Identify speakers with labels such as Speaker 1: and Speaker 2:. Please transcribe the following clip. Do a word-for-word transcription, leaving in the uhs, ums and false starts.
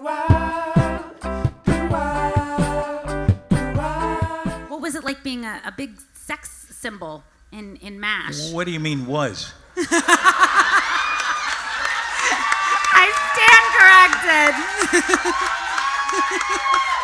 Speaker 1: What was it like being a, a big sex symbol in, in MASH?
Speaker 2: What do you mean was?
Speaker 1: I stand corrected.